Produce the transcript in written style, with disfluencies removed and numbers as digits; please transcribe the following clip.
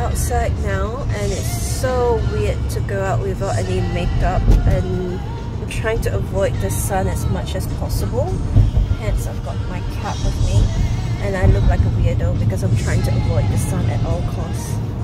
outside now and it's so weird to go out without any makeup, and I'm trying to avoid the sun as much as possible. Hence I've got my cap with me and I look like a weirdo because I'm trying to avoid the sun at all costs.